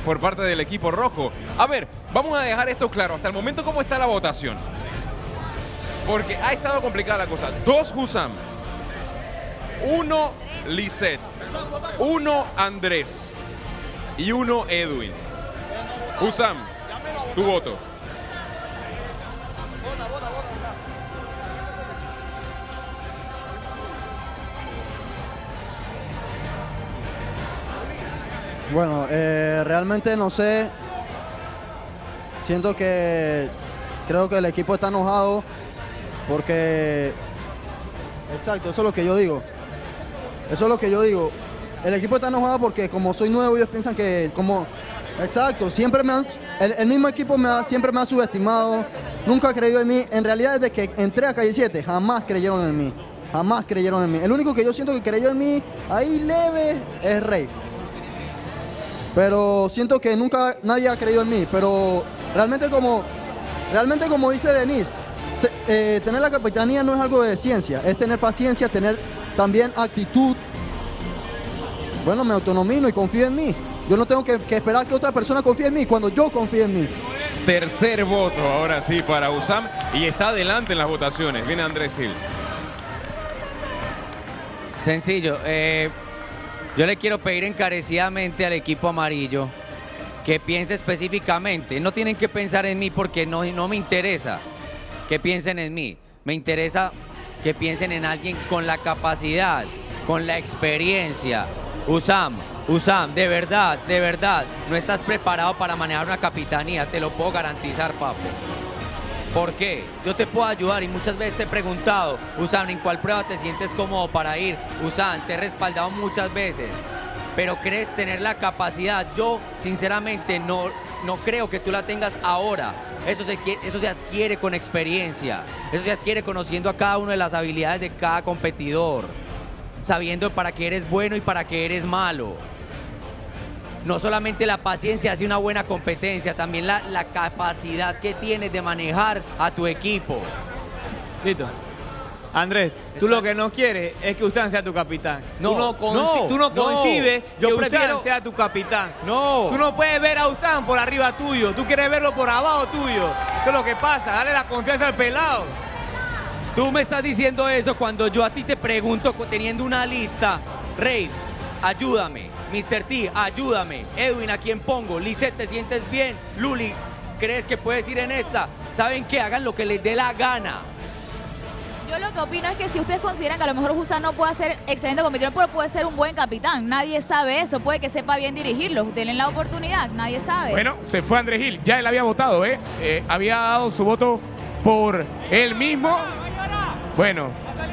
por parte del equipo rojo. A ver, vamos a dejar esto claro. Hasta el momento, ¿cómo está la votación? Porque ha estado complicada la cosa. 2 Hussam, 1 Lisette, 1 Andrés y 1 Edwin. Hussam, tu voto. Bueno, realmente no sé. Siento que creo que el equipo está enojado porque... Exacto, eso es lo que yo digo. Eso es lo que yo digo. El equipo está enojado porque como soy nuevo, ellos piensan que como... Exacto, siempre me han... El mismo equipo siempre me ha subestimado, nunca ha creído en mí. En realidad, desde que entré a Calle 7, jamás creyeron en mí. Jamás creyeron en mí. El único que yo siento que creyó en mí, ahí leve, es Rey. Pero siento que nunca nadie ha creído en mí. Pero realmente como dice Denise, tener la capitanía no es algo de ciencia, es tener paciencia, tener también actitud. Bueno, me autonomino y confío en mí. Yo no tengo que esperar que otra persona confíe en mí cuando yo confío en mí. Tercer voto, ahora sí, para Hussam. Y está adelante en las votaciones. Viene Andrés Gil. Sencillo. Yo le quiero pedir encarecidamente al equipo amarillo que piense específicamente. No tienen que pensar en mí porque no me interesa que piensen en mí. Me interesa que piensen en alguien con la capacidad, con la experiencia. Hussam, de verdad, no estás preparado para manejar una capitanía, te lo puedo garantizar, papo. ¿Por qué? Yo te puedo ayudar y muchas veces te he preguntado, Hussam, ¿en cuál prueba te sientes cómodo para ir? Hussam, te he respaldado muchas veces, pero ¿crees tener la capacidad? Yo, sinceramente, no creo que tú la tengas ahora. Eso se adquiere con experiencia, eso se adquiere conociendo a cada una de las habilidades de cada competidor, sabiendo para qué eres bueno y para qué eres malo. No solamente la paciencia hace una buena competencia, también la capacidad que tienes de manejar a tu equipo. Listo. Andrés, tú lo que no quieres es que Hussam sea tu capitán. Tú no concibes que Hussam sea tu capitán. No. Tú no puedes ver a Hussam por arriba tuyo. Tú quieres verlo por abajo tuyo. Eso es lo que pasa. Dale la confianza al pelado. Tú me estás diciendo eso cuando yo a ti te pregunto teniendo una lista. Rey, ayúdame. Mr. T, ayúdame. Edwin, ¿a quién pongo? Lisette, ¿te sientes bien? Luli, ¿crees que puedes ir en esta? ¿Saben qué? Hagan lo que les dé la gana. Yo lo que opino es que si ustedes consideran que a lo mejor Hussam no puede ser excelente competidor, pero puede ser un buen capitán. Nadie sabe eso. Puede que sepa bien dirigirlo. Denle la oportunidad. Nadie sabe. Bueno, se fue Andrés Gil. Ya él había votado, ¿eh? Había dado su voto por él mismo. Bueno,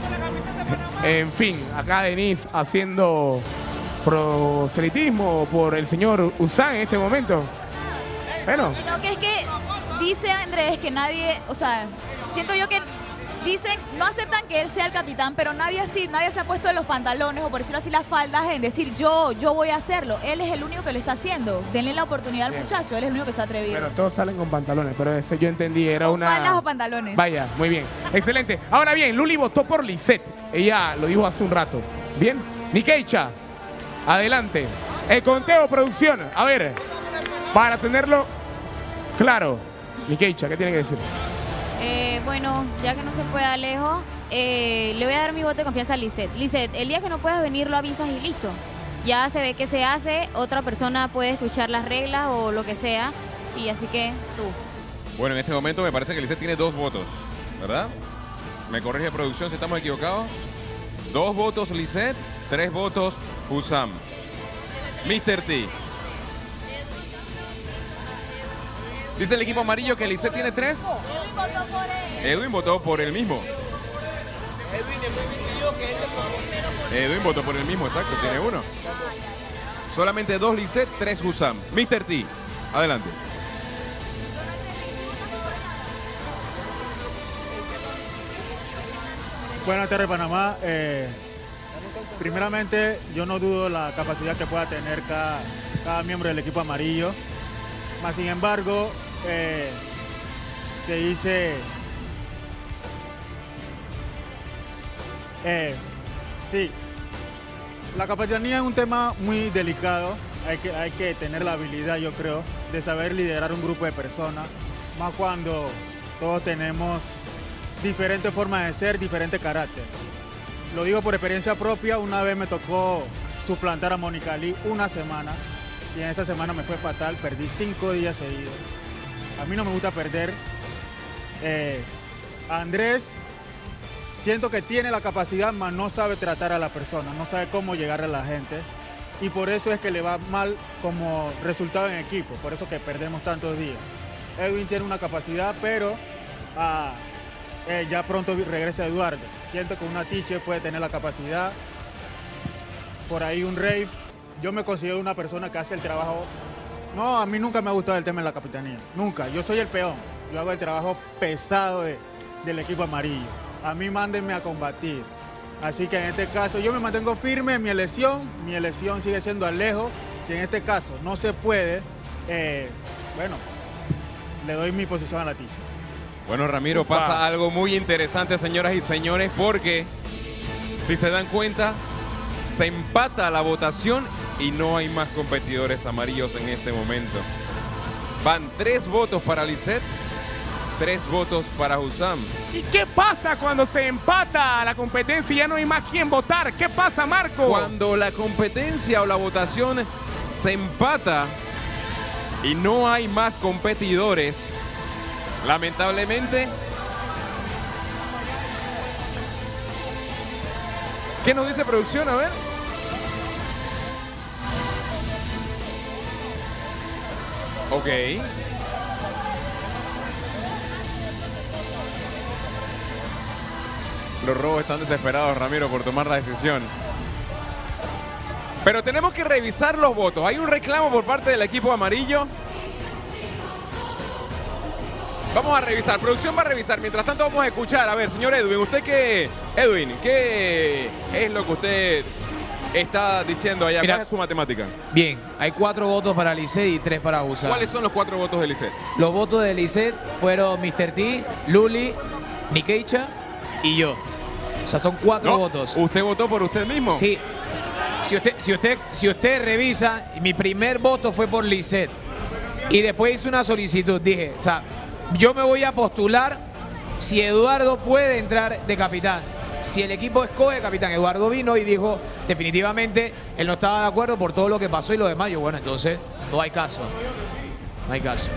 en fin, acá Denise haciendo proselitismo por el señor Hussam en este momento. Bueno. Sino que es que dice Andrés que nadie, o sea, siento yo que dicen, no aceptan que él sea el capitán, pero nadie se ha puesto en los pantalones o por decirlo así las faldas en decir yo voy a hacerlo. Él es el único que lo está haciendo. Denle la oportunidad al muchacho, él es el único que se ha atrevido. Pero todos salen con pantalones, pero ese yo entendí, era una... ¿Faldas o pantalones? Vaya, muy bien. Excelente. Ahora bien, Luli votó por Lisette. Ella lo dijo hace un rato. Bien. Nikeicha, adelante. El conteo, producción. A ver, para tenerlo claro. Nikeicha, ¿qué tiene que decir? Bueno, ya que no se fue Alejo, le voy a dar mi voto de confianza a Lisette. Lisette, el día que no puedas venir lo avisas y listo. Ya se ve qué se hace, otra persona puede escuchar las reglas o lo que sea, y así que tú. Bueno, en este momento me parece que Lisette tiene 2 votos, ¿verdad? ¿Me corrige producción si estamos equivocados? 2 votos Lisette, 3 votos Hussam. Mr. T. Dice el equipo amarillo que Lisette tiene 3. Edwin votó por él mismo. Edwin votó por él mismo, exacto, tiene 1. Solamente 2 Lisette, 3 Hussam. Mr. T, adelante. Buenas tardes, Panamá. Primeramente, yo no dudo de la capacidad que pueda tener cada miembro del equipo amarillo. Mas, sin embargo, se dice... sí, la capitanía es un tema muy delicado hay que tener la habilidad, yo creo, de saber liderar un grupo de personas, más cuando todos tenemos diferentes formas de ser, diferente carácter. Lo digo por experiencia propia, una vez me tocó suplantar a Mónica Lee una semana y en esa semana me fue fatal, perdí 5 días seguidos. A mí no me gusta perder. Andrés, siento que tiene la capacidad, mas no sabe tratar a la persona, no sabe cómo llegar a la gente y por eso es que le va mal como resultado en equipo, por eso que perdemos tantos días. Edwin tiene una capacidad, pero ya pronto regresa Eduardo. Siento que una teacher puede tener la capacidad, por ahí un rave. Yo me considero una persona que hace el trabajo. No, a mí nunca me ha gustado el tema de la capitanía, nunca. Yo soy el peón, yo hago el trabajo pesado del equipo amarillo. A mí mándenme a combatir. Así que en este caso yo me mantengo firme en mi elección sigue siendo Alejo. Si en este caso no se puede, bueno, le doy mi posición a la teacher. Bueno, Ramiro, pasa algo muy interesante, señoras y señores, porque si se dan cuenta, se empata la votación y no hay más competidores amarillos en este momento. Van 3 votos para Lisette, 3 votos para Hussam. ¿Y qué pasa cuando se empata la competencia y ya no hay más quien votar? ¿Qué pasa, Marco? Cuando la competencia o la votación se empata y no hay más competidores, lamentablemente, ¿qué nos dice producción? A ver. Ok. Los robos están desesperados, Ramiro, por tomar la decisión. Pero tenemos que revisar los votos. Hay un reclamo por parte del equipo amarillo. Vamos a revisar, producción va a revisar. Mientras tanto vamos a escuchar. A ver, señor Edwin, ¿qué es lo que usted está diciendo allá? Mira, ¿cuál es su matemática? Bien, hay 4 votos para Lisette y 3 para Hussam. ¿Cuáles son los 4 votos de Lisette? Los votos de Lisette fueron Mr. T, Luli, Nikeicha y yo. O sea, son 4 votos. ¿Usted votó por usted mismo? Sí. Si usted revisa, mi primer voto fue por Lisette. Y después hice una solicitud. Dije, o sea, yo me voy a postular si Eduardo puede entrar de capitán. Si el equipo escoge capitán, Eduardo vino y dijo definitivamente él no estaba de acuerdo por todo lo que pasó y lo demás. Yo, bueno, entonces no hay caso. No hay caso.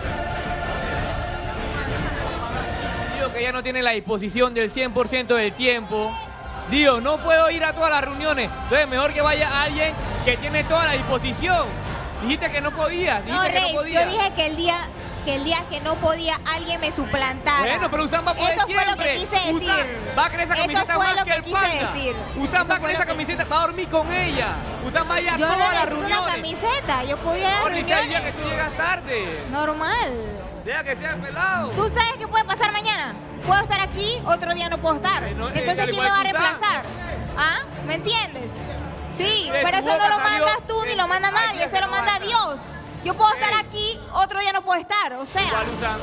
Digo que ya no tiene la disposición del 100% del tiempo. Digo, no puedo ir a todas las reuniones. Entonces mejor que vaya alguien que tiene toda la disposición. Dijiste que no podías. No, Rey, yo dije que el día que no podía alguien me suplantara. Bueno, pero Hussam va a poder Eso siempre. fue lo que quise decir. Va a querer esa camiseta Eso fue más lo que que el quise Panda. decir. Hussam va a querer esa camiseta, va a dormir con ella. Hussam va a ir a Yo todas no las necesito reuniones. una camiseta, yo puedo ir a las Ahorita el día que reuniones. tú llegas tarde. Normal. Deja que sea pelado. ¿Tú sabes qué puede pasar mañana? Puedo estar aquí, otro día no puedo estar. Entonces, al ¿quién igual me va a que Hussam. reemplazar? ¿Ah? ¿Me entiendes? Sí, De pero tu eso no boca lo salió mandas tú ni lo manda nadie, ayer eso lo que manda no Dios. Yo puedo estar aquí, otro día no puedo estar, o sea. Igual Hussam.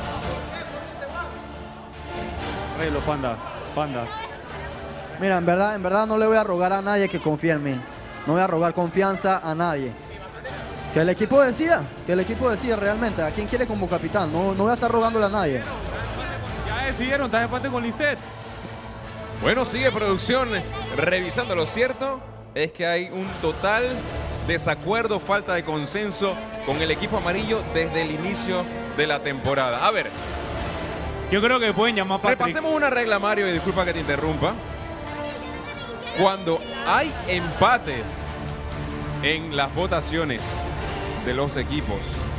Reylo, Panda. Mira, en verdad no le voy a rogar a nadie que confíe en mí. No voy a rogar confianza a nadie. Que el equipo decida realmente a quién quiere como capitán. No voy a estar rogándole a nadie. Ya decidieron, está de empate con Lisette. Bueno, sigue producción revisando. Lo cierto es que hay un total desacuerdo, falta de consenso con el equipo amarillo desde el inicio de la temporada. A ver, Yo creo que pueden llamar a Patrick. repasemos una regla, Mario, y disculpa que te interrumpa. Cuando hay empates en las votaciones de los equipos,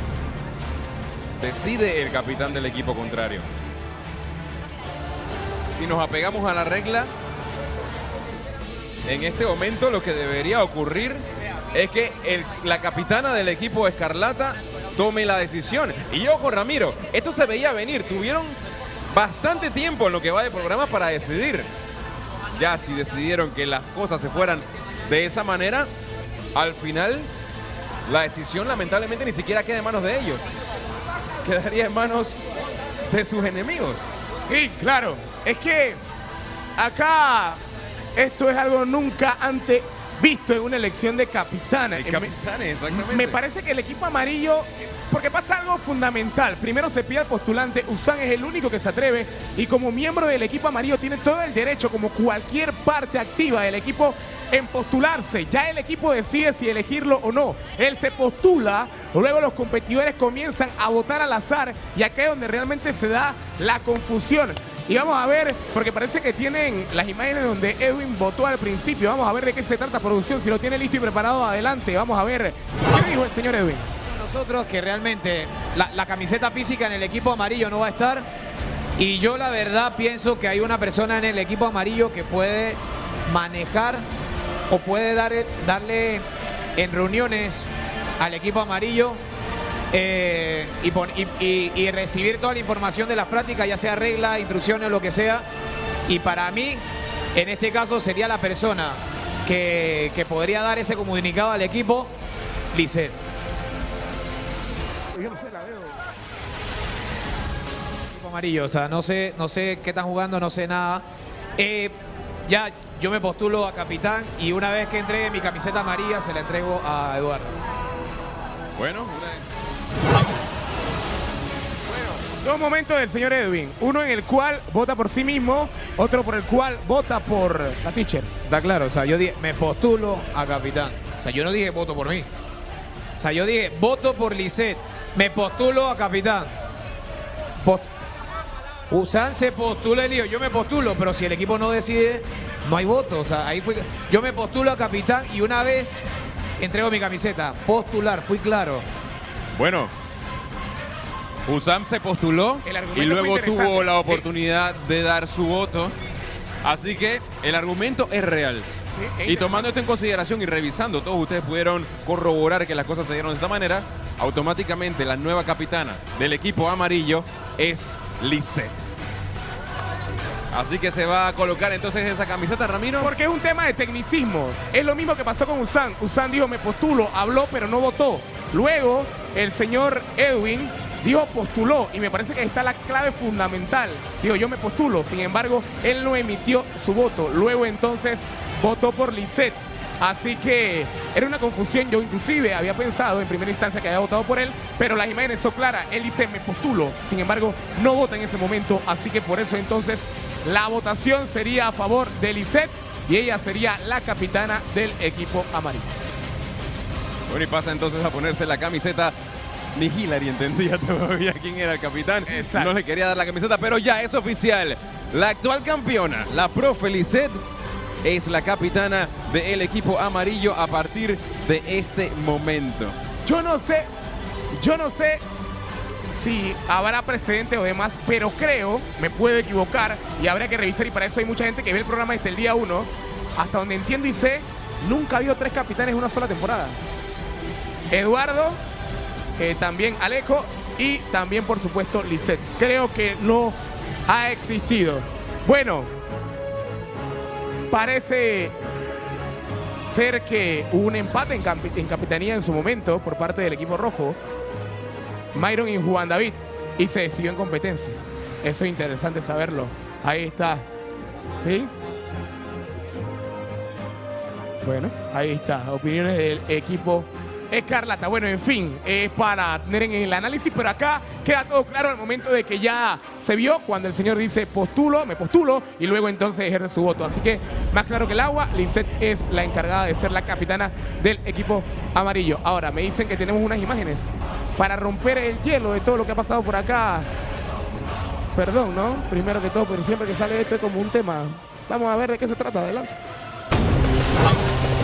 decide el capitán del equipo contrario. Si nos apegamos a la regla, en este momento lo que debería ocurrir es que la capitana del equipo Escarlata tome la decisión. Y yo con Ramiro, esto se veía venir. Tuvieron bastante tiempo en lo que va de programa para decidir. Ya si decidieron que las cosas se fueran de esa manera, al final la decisión lamentablemente ni siquiera queda en manos de ellos. Quedaría en manos de sus enemigos. Sí, claro. Es que acá esto es algo nunca antes visto en una elección de capitanes. Exactamente. Me parece que el equipo amarillo, porque pasa algo fundamental. Primero se pide al postulante, Usán es el único que se atreve y como miembro del equipo amarillo tiene todo el derecho, como cualquier parte activa del equipo, en postularse. Ya el equipo decide si elegirlo o no. Él se postula, luego los competidores comienzan a votar al azar y acá es donde realmente se da la confusión. Y vamos a ver, porque parece que tienen las imágenes donde Edwin votó al principio. Vamos a ver de qué se trata, producción. Si lo tiene listo y preparado, adelante. Vamos a ver. ¿Qué dijo el señor Edwin? Nosotros que realmente la camiseta física en el equipo amarillo no va a estar. Y yo la verdad pienso que hay una persona en el equipo amarillo que puede manejar o puede darle en reuniones al equipo amarillo y recibir toda la información de las prácticas, ya sea reglas, instrucciones, lo que sea. Y para mí, en este caso, sería la persona que podría dar ese comunicado al equipo, Lisset. Yo no sé, la veo. Equipo amarillo, o sea, no sé qué están jugando, no sé nada. Ya yo me postulo a capitán y una vez que entregue mi camiseta amarilla se la entrego a Eduardo. Bueno, Dos momentos del señor Edwin. Uno en el cual vota por sí mismo, otro por el cual vota por la teacher. Está claro, o sea, yo dije, me postulo a capitán. O sea, yo no dije voto por mí. O sea, yo dije, voto por Lisset, me postulo a capitán. Usán se postula y dijo, yo me postulo, pero si el equipo no decide, no hay voto. O sea, ahí fue. Yo me postulo a capitán y una vez entrego mi camiseta. Postular, fui claro. Bueno, Usam se postuló y luego tuvo la oportunidad de dar su voto. Así que el argumento es real. Sí, y tomando esto en consideración y revisando, todos ustedes pudieron corroborar que las cosas se dieron de esta manera. Automáticamente la nueva capitana del equipo amarillo es Lisset. Así que se va a colocar entonces esa camiseta, Ramiro. Porque es un tema de tecnicismo. Es lo mismo que pasó con Usán. Usán dijo, me postulo, habló, pero no votó. Luego, el señor Edwin dijo, postuló. Y me parece que ahí está la clave fundamental. Digo, yo me postulo. Sin embargo, él no emitió su voto. Luego, entonces, votó por Lisset. Así que era una confusión. Yo inclusive había pensado en primera instancia que había votado por él, pero las imágenes son claras. Él dice, me postulo. Sin embargo, no vota en ese momento. Así que por eso entonces la votación sería a favor de Lisset y ella sería la capitana del equipo amarillo. Bueno, y pasa entonces a ponerse la camiseta. Ni Hillary entendía todavía quién era el capitán. Exacto. No le quería dar la camiseta, pero ya es oficial. La actual campeona, la profe Lisset, es la capitana del equipo amarillo a partir de este momento. Yo no sé si habrá precedente o demás, pero creo, me puedo equivocar y habrá que revisar, y para eso hay mucha gente que ve el programa desde el día 1. Hasta donde entiendo y sé, nunca ha habido 3 capitanes en una sola temporada. Eduardo, también Alejo y también, por supuesto, Lisset. Creo que no ha existido. Bueno, parece ser que hubo un empate en capitanía en su momento por parte del equipo rojo, Myron y Juan David, y se decidió en competencia. Eso es interesante saberlo. Ahí está. ¿Sí? Bueno, ahí está. Opiniones del equipo Escarlata. Bueno, en fin, es para tener en el análisis, pero acá queda todo claro al momento de que ya se vio cuando el señor dice postulo, me postulo, y luego entonces ejerce su voto. Así que más claro que el agua, Lisset es la encargada de ser la capitana del equipo amarillo. Ahora, me dicen que tenemos unas imágenes para romper el hielo de todo lo que ha pasado por acá. Perdón, ¿no? Primero que todo, pero siempre que sale esto es como un tema. Vamos a ver de qué se trata. Adelante.